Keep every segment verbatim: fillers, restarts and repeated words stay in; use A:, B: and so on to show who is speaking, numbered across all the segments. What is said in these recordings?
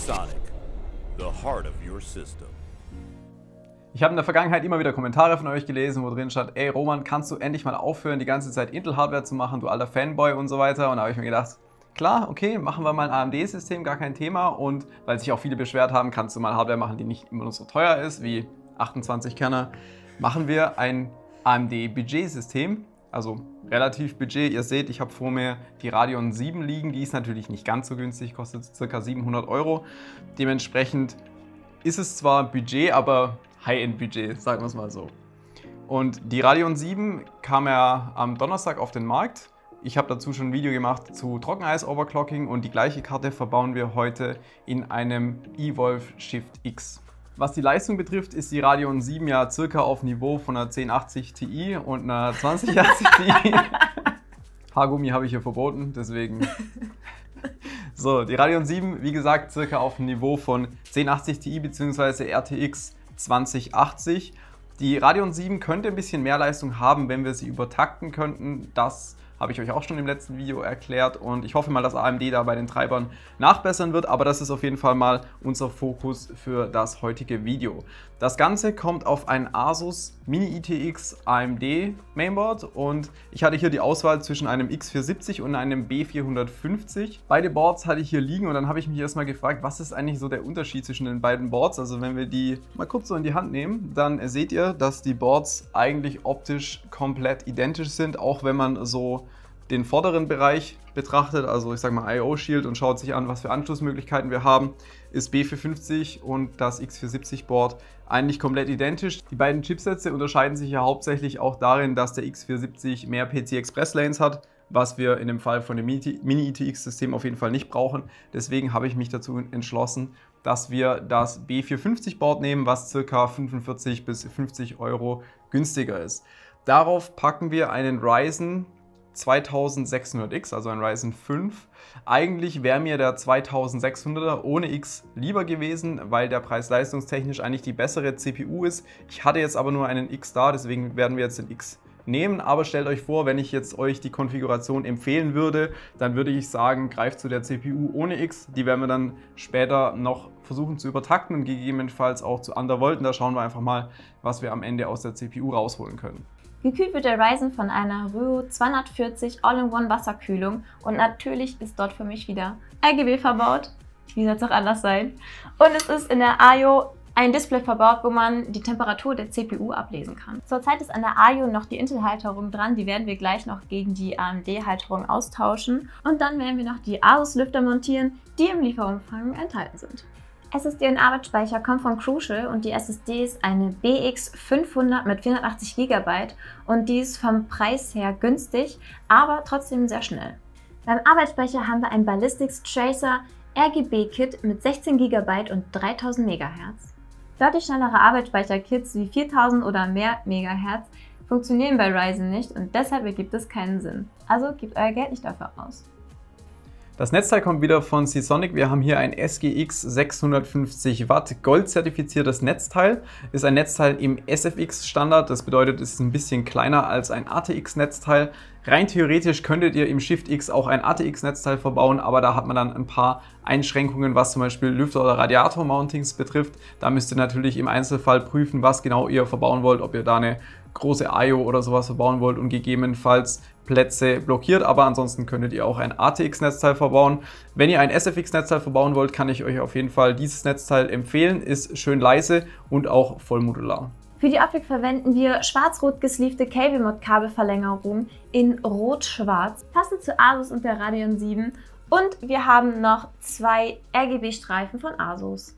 A: Seasonic, the heart of your system.
B: Ich habe in der Vergangenheit immer wieder Kommentare von euch gelesen, wo drin stand, ey Roman, kannst du endlich mal aufhören, die ganze Zeit Intel-Hardware zu machen, du alter Fanboy und so weiter. Und da habe ich mir gedacht, klar, okay, machen wir mal ein A M D-System, gar kein Thema. Und weil sich auch viele beschwert haben, kannst du mal Hardware machen, die nicht immer so teuer ist, wie achtundzwanzig Kerner, machen wir ein A M D-Budget-System. Also relativ Budget. Ihr seht, ich habe vor mir die Radeon sieben liegen. Die ist natürlich nicht ganz so günstig, kostet ca. siebenhundert Euro. Dementsprechend ist es zwar Budget, aber High-End-Budget, sagen wir es mal so. Und die Radeon sieben kam ja am Donnerstag auf den Markt. Ich habe dazu schon ein Video gemacht zu Trockeneis-Overclocking und die gleiche Karte verbauen wir heute in einem eVolve Shift X. Was die Leistung betrifft, ist die Radeon sieben ja circa auf Niveau von einer zehn achtzig Ti und einer zwanzig achtzig Ti. Haargummi habe ich hier verboten, deswegen. So, die Radeon sieben, wie gesagt, circa auf dem Niveau von zehn achtzig Ti bzw. R T X zwanzig achtzig. Die Radeon sieben könnte ein bisschen mehr Leistung haben, wenn wir sie übertakten könnten. Das habe ich euch auch schon im letzten Video erklärt und ich hoffe mal, dass A M D da bei den Treibern nachbessern wird, aber das ist auf jeden Fall mal unser Fokus für das heutige Video. Das Ganze kommt auf ein Asus Mini I T X A M D Mainboard und ich hatte hier die Auswahl zwischen einem X vierhundertsiebzig und einem B vierhundertfünfzig. Beide Boards hatte ich hier liegen und dann habe ich mich erstmal gefragt, was ist eigentlich so der Unterschied zwischen den beiden Boards? Also wenn wir die mal kurz so in die Hand nehmen, dann seht ihr, dass die Boards eigentlich optisch komplett identisch sind, auch wenn man so den vorderen Bereich betrachtet, also ich sage mal I O Shield und schaut sich an, was für Anschlussmöglichkeiten wir haben, ist B vierhundertfünfzig und das X vierhundertsiebzig Board eigentlich komplett identisch. Die beiden Chipsätze unterscheiden sich ja hauptsächlich auch darin, dass der X vierhundertsiebzig mehr P C I Express Lanes hat, was wir in dem Fall von dem Mini I T X-System auf jeden Fall nicht brauchen. Deswegen habe ich mich dazu entschlossen, dass wir das B vierhundertfünfzig Board nehmen, was ca. fünfundvierzig bis fünfzig Euro günstiger ist. Darauf packen wir einen Ryzen zweitausendsechshundert X, also ein Ryzen fünf. Eigentlich wäre mir der zweitausendsechshunderter ohne X lieber gewesen, weil der preis-leistungstechnisch eigentlich die bessere C P U ist. Ich hatte jetzt aber nur einen X da, deswegen werden wir jetzt den X nehmen. Aber stellt euch vor, wenn ich jetzt euch die Konfiguration empfehlen würde, dann würde ich sagen, greift zu der C P U ohne X. Die werden wir dann später noch versuchen zu übertakten und gegebenenfalls auch zu Undervolten. Da schauen wir einfach mal, was wir am Ende aus der C P U rausholen können.
C: Gekühlt wird der Ryzen von einer Ryo zweihundertvierzig All-in-One Wasserkühlung und natürlich ist dort für mich wieder R G B verbaut. Wie soll es auch anders sein? Und es ist in der A I O ein Display verbaut, wo man die Temperatur der C P U ablesen kann. Zurzeit ist an der A I O noch die Intel-Halterung dran, die werden wir gleich noch gegen die A M D-Halterung austauschen. Und dann werden wir noch die Asus-Lüfter montieren, die im Lieferumfang enthalten sind. S S D und Arbeitsspeicher kommen von Crucial und die S S D ist eine B X fünfhundert mit vierhundertachtzig Gigabyte und die ist vom Preis her günstig, aber trotzdem sehr schnell. Beim Arbeitsspeicher haben wir ein Ballistics Tracer R G B Kit mit sechzehn Gigabyte und dreitausend Megahertz. Deutlich schnellere Arbeitsspeicher-Kits wie viertausend oder mehr Megahertz funktionieren bei Ryzen nicht und deshalb ergibt es keinen Sinn. Also gebt euer Geld nicht dafür aus.
B: Das Netzteil kommt wieder von Seasonic. Wir haben hier ein S G X sechshundertfünfzig Watt Gold zertifiziertes Netzteil. Ist ein Netzteil im S F X Standard. Das bedeutet, es ist ein bisschen kleiner als ein A T X Netzteil. Rein theoretisch könntet ihr im Shift X auch ein A T X Netzteil verbauen, aber da hat man dann ein paar Einschränkungen, was zum Beispiel Lüfter- oder Radiator-Mountings betrifft. Da müsst ihr natürlich im Einzelfall prüfen, was genau ihr verbauen wollt, ob ihr da eine große I O oder sowas verbauen wollt und gegebenenfalls Plätze blockiert, aber ansonsten könntet ihr auch ein A T X Netzteil verbauen. Wenn ihr ein S F X Netzteil verbauen wollt, kann ich euch auf jeden Fall dieses Netzteil empfehlen. Ist schön leise und auch vollmodular.
C: Für die Optik verwenden wir schwarz-rot gesleevte Cable-Mod-Kabelverlängerung in rot-schwarz, passend zu Asus und der Radeon sieben und wir haben noch zwei R G B-Streifen von Asus.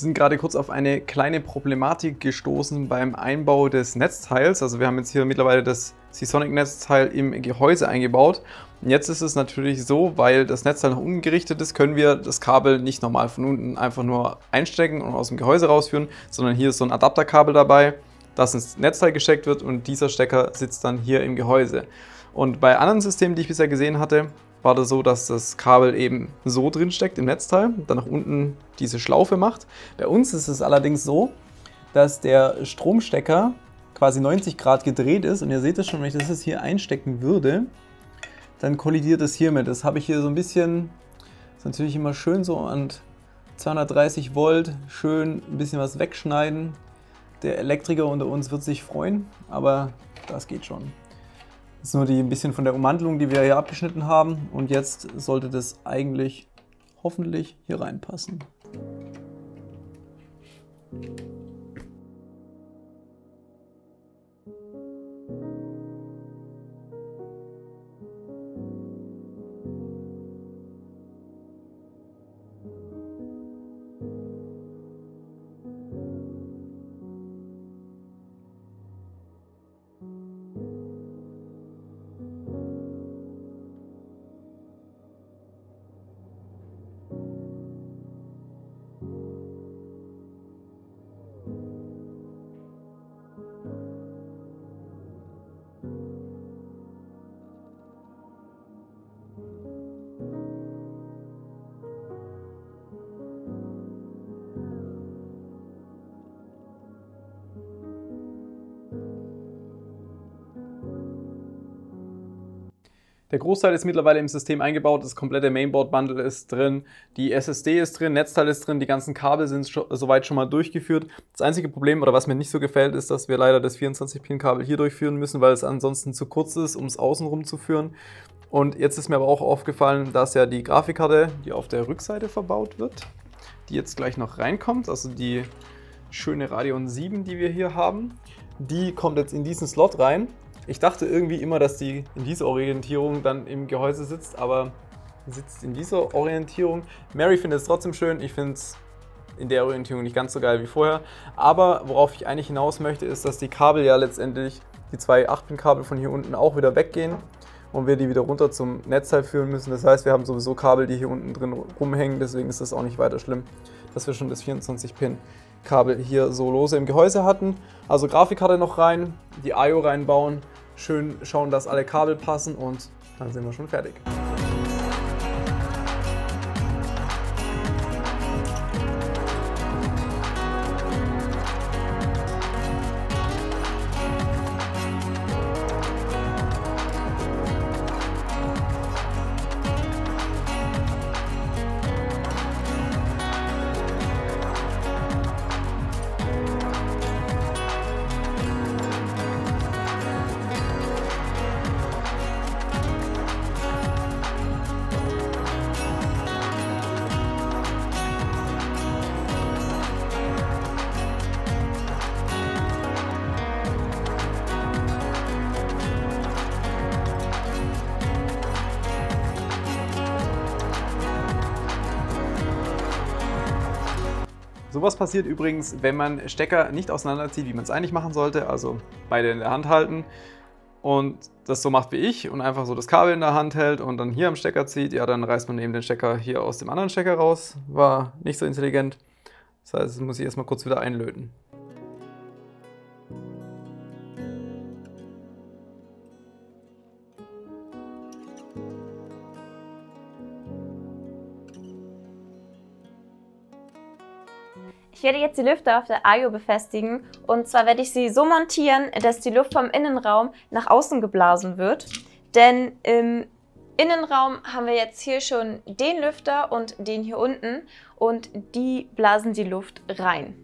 B: sind gerade kurz auf eine kleine Problematik gestoßen beim Einbau des Netzteils. Also wir haben jetzt hier mittlerweile das Seasonic-Netzteil im Gehäuse eingebaut. Und jetzt ist es natürlich so, weil das Netzteil nach unten gerichtet ist, können wir das Kabel nicht normal von unten einfach nur einstecken und aus dem Gehäuse rausführen, sondern hier ist so ein Adapterkabel dabei, das ins Netzteil gesteckt wird und dieser Stecker sitzt dann hier im Gehäuse. Und bei anderen Systemen, die ich bisher gesehen hatte, war das so, dass das Kabel eben so drin steckt im Netzteil, dann nach unten diese Schlaufe macht. Bei uns ist es allerdings so, dass der Stromstecker quasi neunzig Grad gedreht ist und ihr seht es schon, wenn ich das jetzt hier einstecken würde, dann kollidiert es hiermit. Das habe ich hier so ein bisschen, ist natürlich immer schön so an zweihundertdreißig Volt, schön ein bisschen was wegschneiden. Der Elektriker unter uns wird sich freuen, aber das geht schon. Das ist nur die, ein bisschen von der Ummantelung, die wir hier abgeschnitten haben. Und jetzt sollte das eigentlich hoffentlich hier reinpassen. Der Großteil ist mittlerweile im System eingebaut, das komplette Mainboard-Bundle ist drin, die S S D ist drin, Netzteil ist drin, die ganzen Kabel sind schon, soweit schon mal durchgeführt. Das einzige Problem, oder was mir nicht so gefällt, ist, dass wir leider das vierundzwanzig Pin Kabel hier durchführen müssen, weil es ansonsten zu kurz ist, um es außenrum zu führen. Und jetzt ist mir aber auch aufgefallen, dass ja die Grafikkarte, die auf der Rückseite verbaut wird, die jetzt gleich noch reinkommt, also die schöne Radeon sieben, die wir hier haben, die kommt jetzt in diesen Slot rein. Ich dachte irgendwie immer, dass die in dieser Orientierung dann im Gehäuse sitzt, aber sitzt in dieser Orientierung. Mary findet es trotzdem schön, ich finde es in der Orientierung nicht ganz so geil wie vorher. Aber worauf ich eigentlich hinaus möchte, ist, dass die Kabel ja letztendlich, die zwei acht Pin Kabel von hier unten auch wieder weggehen und wir die wieder runter zum Netzteil führen müssen. Das heißt, wir haben sowieso Kabel, die hier unten drin rumhängen, deswegen ist das auch nicht weiter schlimm, dass wir schon das vierundzwanzig Pin Kabel hier so lose im Gehäuse hatten. Also Grafikkarte noch rein, die I O reinbauen, schön schauen, dass alle Kabel passen und dann sind wir schon fertig. Sowas passiert übrigens, wenn man Stecker nicht auseinanderzieht, wie man es eigentlich machen sollte, also beide in der Hand halten und das so macht wie ich und einfach so das Kabel in der Hand hält und dann hier am Stecker zieht, ja, dann reißt man eben den Stecker hier aus dem anderen Stecker raus. War nicht so intelligent. Das heißt, das muss ich erstmal kurz wieder einlöten.
C: Ich werde jetzt die Lüfter auf der I O befestigen und zwar werde ich sie so montieren, dass die Luft vom Innenraum nach außen geblasen wird. Denn im Innenraum haben wir jetzt hier schon den Lüfter und den hier unten und die blasen die Luft rein.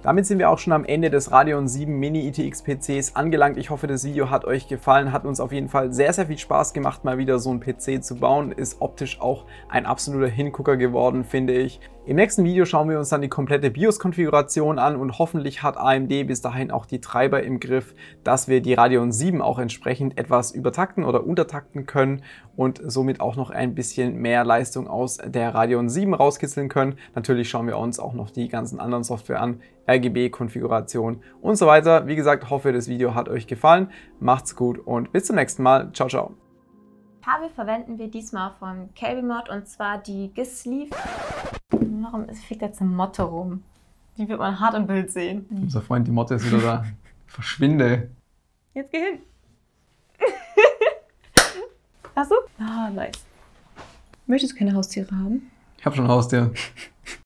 B: Damit sind wir auch schon am Ende des Radeon sieben Mini I T X P Cs angelangt. Ich hoffe, das Video hat euch gefallen, hat uns auf jeden Fall sehr, sehr viel Spaß gemacht, mal wieder so einen P C zu bauen. Ist optisch auch ein absoluter Hingucker geworden, finde ich. Im nächsten Video schauen wir uns dann die komplette BIOS-Konfiguration an und hoffentlich hat A M D bis dahin auch die Treiber im Griff, dass wir die Radeon sieben auch entsprechend etwas übertakten oder untertakten können und somit auch noch ein bisschen mehr Leistung aus der Radeon sieben rauskitzeln können. Natürlich schauen wir uns auch noch die ganzen anderen Software an, R G B-Konfiguration und so weiter. Wie gesagt, hoffe, das Video hat euch gefallen. Macht's gut und bis zum nächsten Mal. Ciao, ciao.
C: Kabel verwenden wir diesmal von CableMod und zwar die G I S-Sleeve. Warum fliegt jetzt ein Motte rum? Die wird man hart im Bild sehen.
B: Unser Freund, die Motte ist wieder da. Verschwinde.
C: Jetzt geh hin. Hast du? Ah, nice. Möchtest du keine Haustiere haben?
B: Ich habe schon ein Haustier.